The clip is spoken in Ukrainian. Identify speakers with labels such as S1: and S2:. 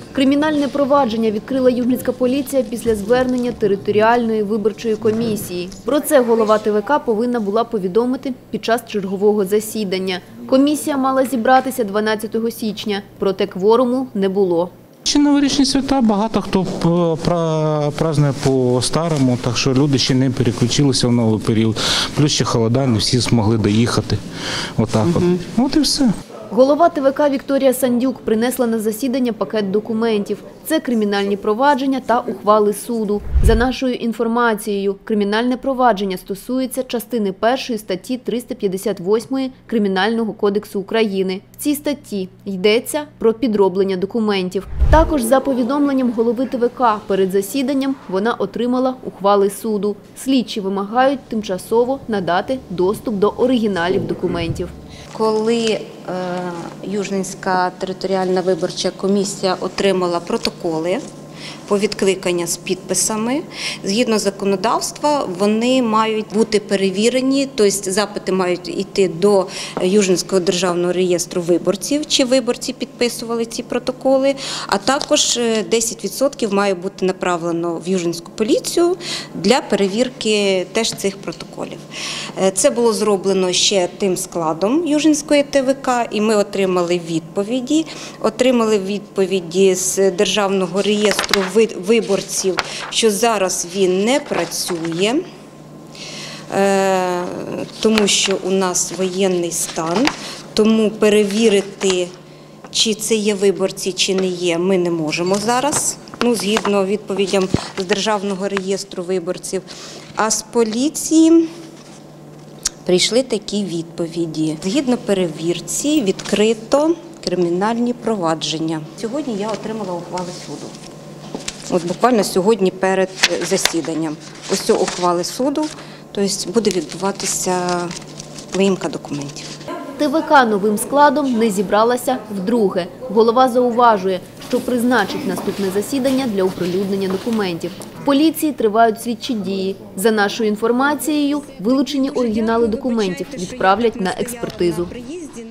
S1: Кримінальне провадження відкрила Южницька поліція після звернення територіальної виборчої комісії. Про це голова ТВК повинна була повідомити під час чергового засідання. Комісія мала зібратися 12 січня, проте кворуму не було.
S2: Ще новорічні свята багато хто празднує по-старому, так що люди ще не переключилися в новий період. Плюс ще холода, не всі змогли доїхати. Отак от. От і все.
S1: Голова ТВК Вікторія Сандюк принесла на засідання пакет документів. Це кримінальні провадження та ухвали суду. За нашою інформацією, кримінальне провадження стосується частини 1 статті 358 Кримінального кодексу України. В цій статті йдеться про підроблення документів. Також за повідомленням голови ТВК перед засіданням вона отримала ухвали суду. Слідчі вимагають тимчасово надати доступ до оригіналів документів.
S3: Коли Южницька територіальна виборча комісія отримала протоколи по відкликання з підписами, згідно законодавства, вони мають бути перевірені, тобто запити мають йти до Южницького державного реєстру виборців, чи виборці підписували ці протоколи, а також 10% має бути направлено в Южницьку поліцію для перевірки теж цих протоколів. Це було зроблено ще тим складом Южницької ТВК, і ми отримали відповіді. Отримали відповіді з Державного реєстру виборців, що зараз він не працює, тому що у нас воєнний стан, тому перевірити, чи це є виборці, чи не є, ми не можемо зараз, згідно відповідям з Державного реєстру виборців. А з поліції прийшли такі відповіді. Згідно перевірці відкрито кримінальні провадження. Сьогодні я отримала ухвали суду. От буквально сьогодні перед засіданням. Ось цього ухвали суду, тобто буде відбуватися виїмка документів.
S1: ТВК новим складом не зібралася вдруге. Голова зауважує, що призначить наступне засідання для оприлюднення документів. В поліції тривають слідчі дії. За нашою інформацією, вилучені оригінали документів відправлять на експертизу.